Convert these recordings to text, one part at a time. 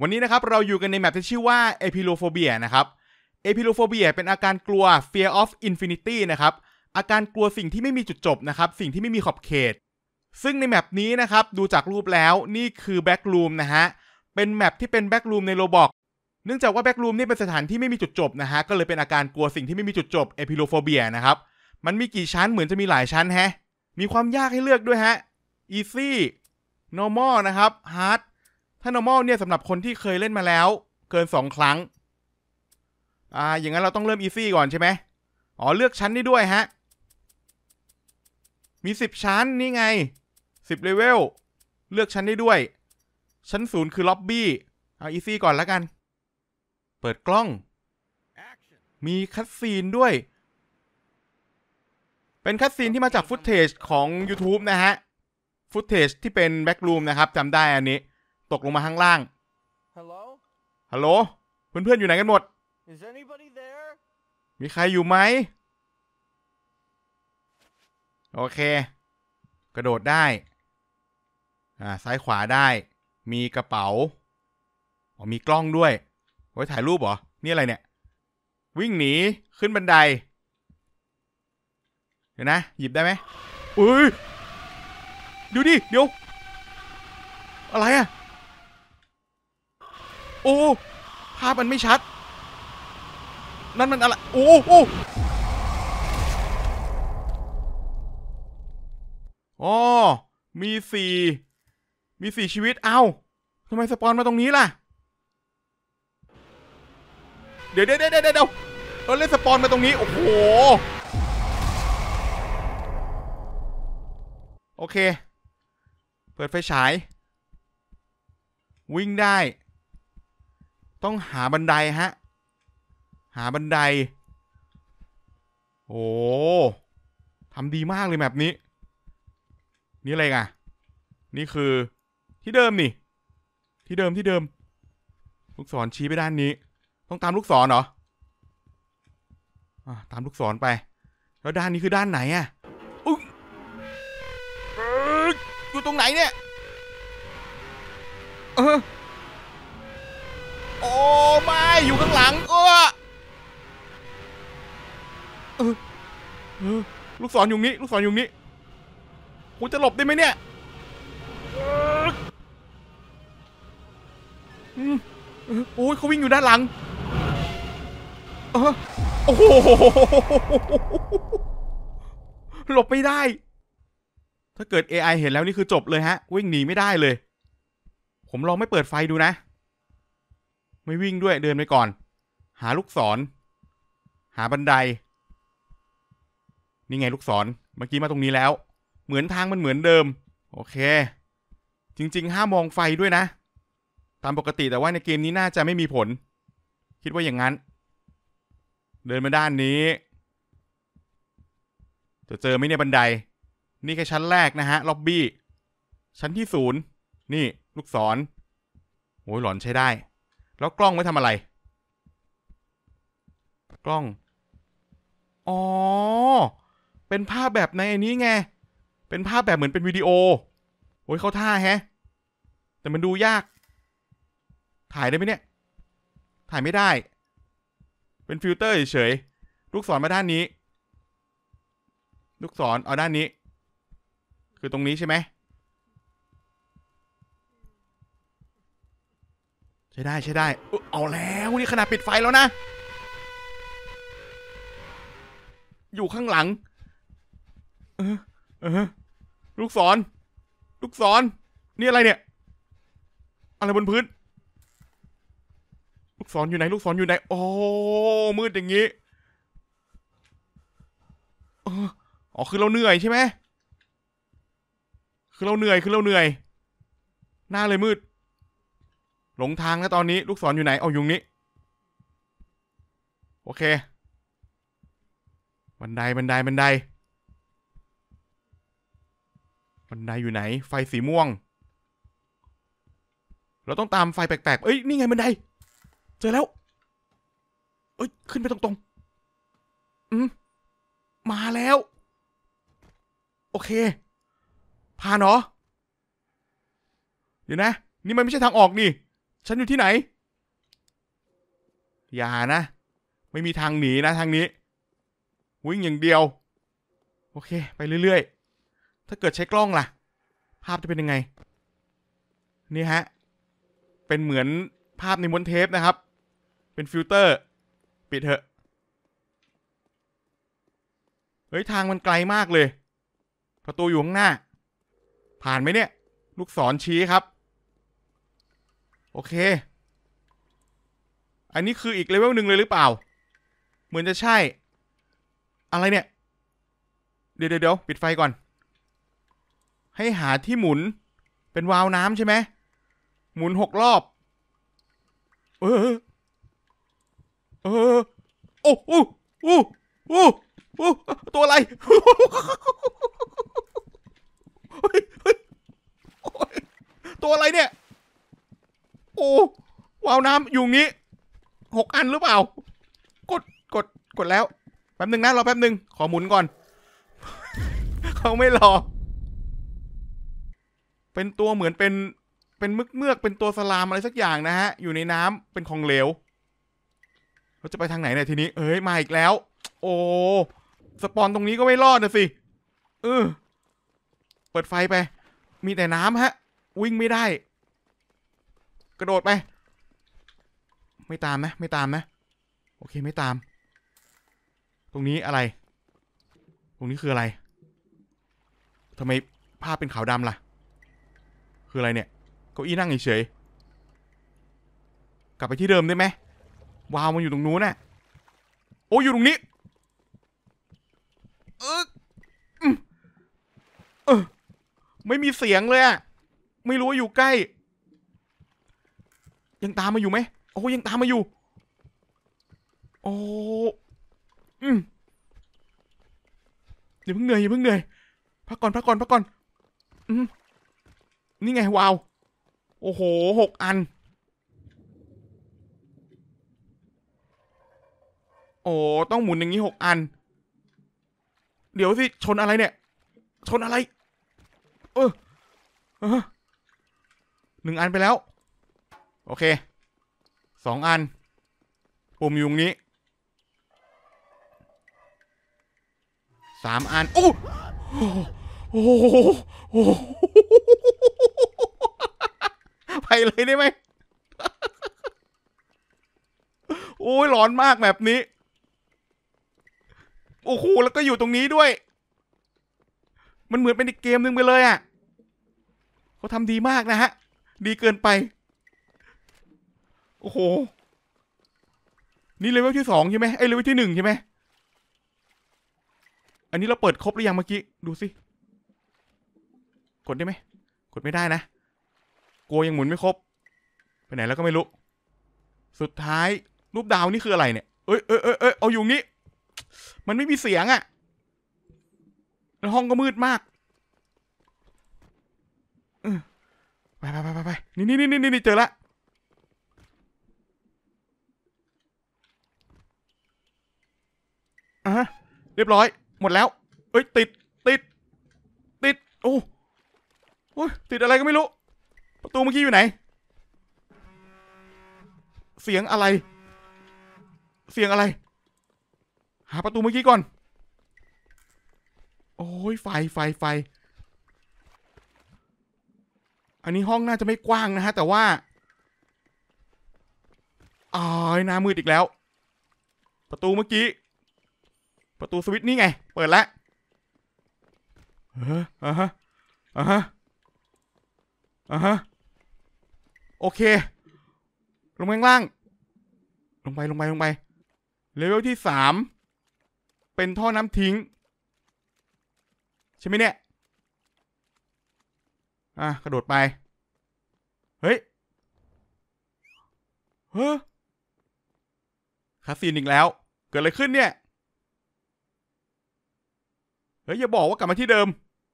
วันนี้นะครับเราอยู่กันในแมปที่ชื่อว่า Epilophobia นะครับ Epilophobia เป็นอาการกลัว Fear of Infinity นะครับอาการกลัวสิ่งที่ไม่มีจุดจบนะครับสิ่งที่ไม่มีขอบเขตซึ่งในแมปนี้นะครับดูจากรูปแล้วนี่คือ Backroom นะฮะเป็นแมปที่เป็น Backroom ใน Roblox เนื่องจากว่า Backroom นี่เป็นสถานที่ไม่มีจุดจบนะฮะก็เลยเป็นอาการกลัวสิ่งที่ไม่มีจุดจบ Epilophobia นะครับมันมีกี่ชั้นเหมือนจะมีหลายชั้นมีความยากให้เลือกด้วยEasy Normal นะครับ Hard ถ้า normal เนี่ยสำหรับคนที่เคยเล่นมาแล้วเกิน2ครั้งอย่างนั้นเราต้องเริ่ม easy ก่อนใช่ไหมเลือกชั้นได้ด้วยมี10ชั้นนี่ไง10 level เลือกชั้นได้ด้วยชั้น0คือ lobby easy ก่อนแล้วกันเปิดกล้องมีคัตซีนด้วยเป็นคัตซีนที่มาจากฟุตเทจของ YouTube นะฮะฟุตเทจที่เป็น backroom นะครับจำได้อันนี้ตกลงมาข้างล่างฮัลโหลเพื่อนๆอยู่ไหนกันหมดมีใครอยู่ไหมโอเคกระโดดได้ซ้ายขวาได้มีกระเป๋ามีกล้องด้วยไว้ถ่ายรูปเหรอนี่อะไรเนี่ยวิ่งหนีขึ้นบันไดเดี๋ยวนะหยิบได้ไหมดูดิเดี๋ยวอะไรโอ้ภาพมันไม่ชัดนั่นมันอะไรโอ้มี4ชีวิตทำไมสปอนมาตรงนี้ล่ะเดี๋ยวเล่นสปอนมาตรงนี้โอ้โหโอเคเปิดไฟฉายวิ่งได้ต้องหาบันไดหาบันไดโอ้ทำดีมากเลยแบบนี้นี่อะไรนี่คือที่เดิมนี่ที่เดิมลูกศรชี้ไปด้านนี้ต้องตามลูกศรเหรอตามลูกศรไปแล้วด้านนี้คือด้านไหนอยู่ตรงไหนเนี่ยโอ้ไม่อยู่ข้างหลังลูกศรอยู่นี้กูจะหลบได้ไหมเนี่ยโอ้ยเขาวิ่งอยู่ด้านหลังโอ้โหหลบไม่ได้ถ้าเกิด AI เห็นแล้วนี่คือจบเลยวิ่งหนีไม่ได้เลยผมลองไม่เปิดไฟดูนะไม่วิ่งด้วยเดินไปก่อนหาลูกศรหาบันไดนี่ไงลูกศรเมื่อกี้มาตรงนี้แล้วเหมือนทางมันเหมือนเดิมโอเคจริงๆห้ามมองไฟด้วยนะตามปกติแต่ว่าในเกมนี้น่าจะไม่มีผลคิดว่าอย่างนั้นเดินมาด้านนี้จะเจอไหมเนี่ยบันไดนี่แค่ชั้นแรกนะฮะล็อบบี้ชั้นที่0นี่ลูกศรโอ้ยหลอนใช้ได้แล้วกล้องไว้ทำอะไรกล้องเป็นภาพแบบในอันนี้ไงเป็นภาพแบบเหมือนเป็นวิดีโอโอ้ยเข้าท่าแต่มันดูยากถ่ายได้ไหมเนี่ยถ่ายไม่ได้เป็นฟิลเตอร์เฉยๆลูกศรมาด้านนี้ลูกศรเอาด้านนี้คือตรงนี้ใช่ไหมใช้ได้เอาแล้วนี่ขนาดปิดไฟแล้วนะอยู่ข้างหลังลูกศรนี่อะไรเนี่ยอะไรบนพื้นลูกศรอยู่ไหนโอ้มืดอย่างงี้คือเราเหนื่อยใช่ไหมคือเราเหนื่อยหน้าเลยมืดหลงทางแล้วตอนนี้ลูกศรอยู่ไหนอยู่นี้โอเคบันไดอยู่ไหนไฟสีม่วงเราต้องตามไฟแปลกๆนี่ไงบันไดเจอแล้วขึ้นไปตรงๆมาแล้วโอเคผ่านเหรอเดี๋ยวนะนี่มันไม่ใช่ทางออกนี่ฉันอยู่ที่ไหนอย่านะไม่มีทางหนีนะทางนี้วิ่งอย่างเดียวโอเคไปเรื่อยๆถ้าเกิดใช้กล้องล่ะภาพจะเป็นยังไงนี่ฮะเป็นเหมือนภาพในม้วนเทปนะครับเป็นฟิลเตอร์ปิดเถอะเฮ้ยทางมันไกลมากเลยประตูอยู่ข้างหน้าผ่านไหมเนี่ยลูกศรชี้ครับโอเคอันนี้คืออีกเลเวลหนึ่งเลยหรือเปล่าเหมือนจะใช่อะไรเนี่ยเดี๋ยวปิดไฟก่อนให้หาที่หมุนเป็นวาล์วน้ำใช่ไหมหมุน6 รอบเออโอ้โอ้โอ้โอ้ตัวอะไรตัวอะไรเนี่ยโอ้วาล์วน้ำอยู่งี้6 อันหรือเปล่ากดแล้วแป๊บนึงนะรอแป๊บนึงขอหมุนก่อนเขาไม่รอเป็นตัวเหมือนเป็นเมือกเป็นตัวสลามอะไรสักอย่างนะฮะอยู่ในน้ำเป็นของเหลวเราจะไปทางไหนเนี่ยทีนี้เอ้ยมาอีกแล้วโอ้สปอนตรงนี้ก็ไม่รอดนะสิเปิดไฟไปมีแต่น้ำฮะวิ่งไม่ได้กระโดดไปไม่ตามนะโอเคไม่ตามตรงนี้อะไรตรงนี้คืออะไรทำไมภาพเป็นขาวดำล่ะคืออะไรเนี่ยเก้าอี้นั่งเฉยๆกลับไปที่เดิมได้ไหมวาวมันอยู่ตรงนู้นน่ะโอ้อยู่ตรงนี้ไม่มีเสียงเลยอะไม่รู้ว่าอยู่ใกล้ยังตามมาอยู่ไหมโอ้ยังตามมาอยู่โอ้อย่าเพิ่งเหนื่อยพักก่อนนี่ไงวาวโอ้โห6 อันโอ้ต้องหมุนอย่างนี้6 อันเดี๋ยวสิชนอะไรเนี่ยชนอะไร1 อันไปแล้วโอเค2 อันปุ่มอยู่ตรงนี้3 อันโอ้ไปเลยได้ไหมโอ้ยร้อนมากแบบนี้โอ้โหแล้วก็อยู่ตรงนี้ด้วยมันเหมือนเป็นอีกเกมหนึ่งไปเลยอ่ะเขาทำดีมากนะฮะดีเกินไปโอ้โหนี่เลเวลที่2ใช่ไหมไอ้เลเวลที่1ใช่ไหมอันนี้เราเปิดครบหรือยังเมื่อกี้ดูสิกดได้ไหมกดไม่ได้นะกลัวยังหมุนไม่ครบไปไหนแล้วก็ไม่รู้สุดท้ายรูปดาวนี่คืออะไรเนี่ยเอ้ยเอาอยู่งี้มันไม่มีเสียงอ่ะแล้วห้องก็มืดมากไปนี่เจอละเรียบร้อยหมดแล้วเอ้ยติดโอ้ติดอะไรก็ไม่รู้ประตูเมื่อกี้อยู่ไหนเสียงอะไรหาประตูเมื่อกี้ก่อนโอ้ยไฟอันนี้ห้องน่าจะไม่กว้างนะฮะแต่ว่าหน้ามืดอีกแล้วประตูเมื่อกี้ประตูสวิตช์นี่ไงเปิดแล้วโอเคลงไปข้างล่างลงไปเลเวลที่3เป็นท่อน้ำทิ้งใช่ไหมเนี่ยกระโดดไปเฮ้ยคาซีนอีกแล้วเกิดอะไรขึ้นเนี่ยเฮ้ยอย่าบอกว่ากลับมาที่เดิม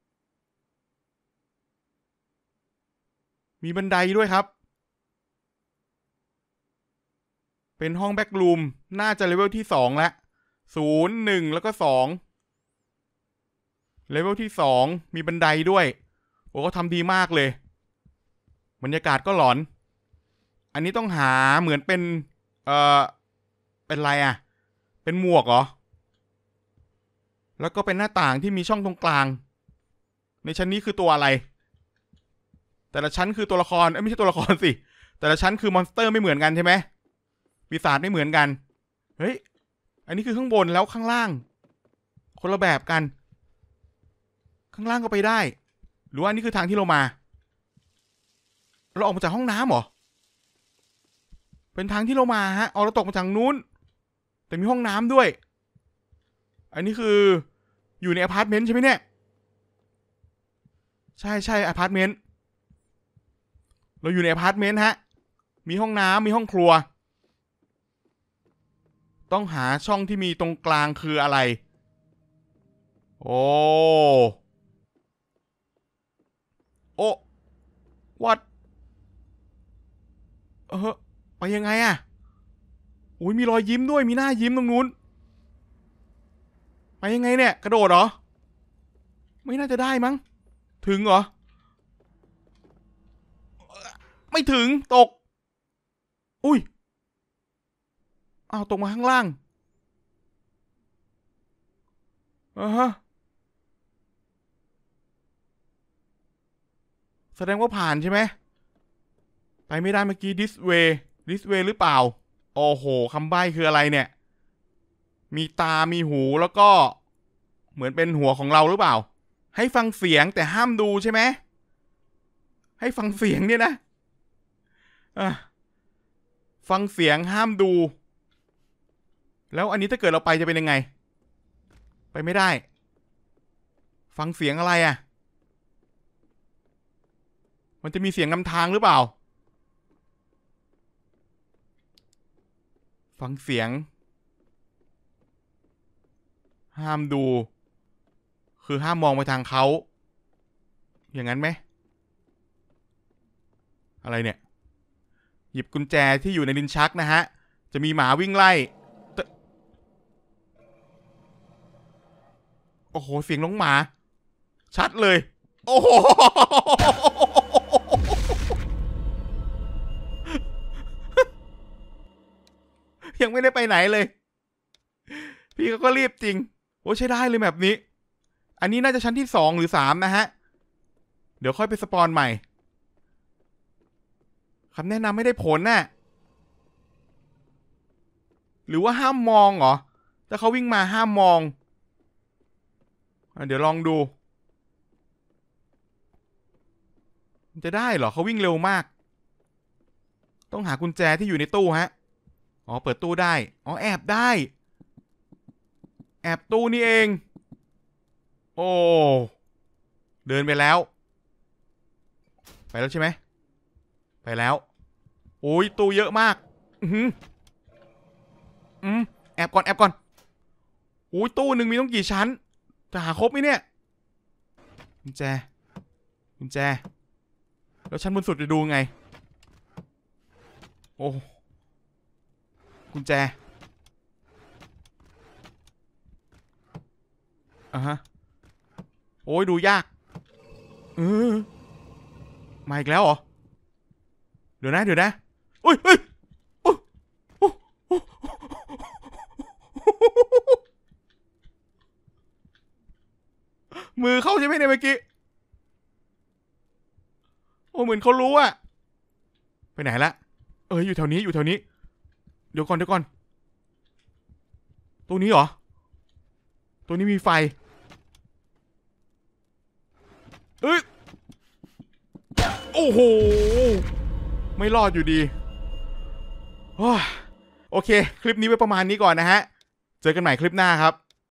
มีบันไดด้วยครับเป็นห้องแบ็กรูมน่าจะเลเวลที่2แล้ว0 1แล้วก็2เลเวลที่2มีบันไดด้วยโอ้ก็ทำดีมากเลยบรรยากาศก็หลอนอันนี้ต้องหาเหมือนเป็นเป็นอะไรอ่ะเป็นหมวกเหรอแล้วก็เป็นหน้าต่างที่มีช่องตรงกลางในชั้นนี้คือตัวอะไรแต่ละชั้นคือตัวละครไม่ใช่ตัวละครสิแต่ละชั้นคือมอนสเตอร์ไม่เหมือนกันใช่ไหมปีศาจไม่เหมือนกันเฮ้ยอันนี้คือข้างบนแล้วข้างล่างคนละแบบกันข้างล่างก็ไปได้หรือว่านี่คือทางที่เรามาเราออกมาจากห้องน้ำเหรอเป็นทางที่เรามาฮะเราตกมาจากนู้นแต่มีห้องน้ำด้วยอันนี้คืออยู่ในอพาร์ตเมนต์ใช่ไหมเนี่ยใช่อพาร์ตเมนต์เราอยู่ในอพาร์ตเมนต์ฮะมีห้องน้ำมีห้องครัวต้องหาช่องที่มีตรงกลางคืออะไรโอ้วัดไปยังไงอะอุ้ยมีรอยยิ้มด้วยมีหน้ายิ้มตรงนู้นไปยังไงเนี่ยกระโดดเหรอไม่น่าจะได้มั้งถึงเหรอไม่ถึงตกอุ้ยตกมาข้างล่างแสดงว่าผ่านใช่ไหมไปไม่ได้เมื่อกี้ this way หรือเปล่าโอ้โหคำใบ้คืออะไรเนี่ยมีตามีหูแล้วก็เหมือนเป็นหัวของเราหรือเปล่าให้ฟังเสียงแต่ห้ามดูใช่ไหมให้ฟังเสียงเนี่ยนะฟังเสียงห้ามดูแล้วอันนี้ถ้าเกิดเราไปจะเป็นยังไงไปไม่ได้ฟังเสียงอะไรอ่ะมันจะมีเสียงนำทางหรือเปล่าฟังเสียงห้ามดูคือห้ามมองไปทางเขาอย่างนั้นไหมอะไรเนี่ยหยิบกุญแจที่อยู่ในลิ้นชักนะฮะจะมีหมาวิ่งไล่โอ้โหเสียงน้องหมาชัดเลยโอ้โหยังไม่ได้ไปไหนเลยพี่เขาก็รีบจริงโอ้ใช้ได้เลยแบบนี้อันนี้น่าจะชั้นที่2หรือ3นะฮะเดี๋ยวค่อยไปสปอนใหม่คำแนะนำไม่ได้ผลน่ะหรือว่าห้ามมองเหรอถ้าเขาวิ่งมาห้ามมองเดี๋ยวลองดูมันจะได้เหรอเขาวิ่งเร็วมากต้องหากุญแจที่อยู่ในตู้ฮะเปิดตู้ได้แอบได้แอบตู้นี่เองโอ้เดินไปแล้วใช่ไหมไปแล้วโอ้ยตู้เยอะมากแอบก่อนโอ้ยตู้หนึ่งมีต้องกี่ชั้นจะหาครบไหมเนี่ยกุญแจแล้วชั้นบนสุดจะดูไงโอ้กุญแจโอ้ยดูยากมาอีกแล้วเหรอเดี๋ยวนะอุ้ยมือเข้าใช่ไหมเนี่ยเมื่อกี้โอ้เหมือนเขารู้อะไปไหนละอยู่แถวนี้เดี๋ยวก่อนตัวนี้เหรอตัวนี้มีไฟโอ้โหไม่รอดอยู่ดีโอเคคลิปนี้ไว้ประมาณนี้ก่อนนะฮะเจอกันใหม่คลิปหน้าครับ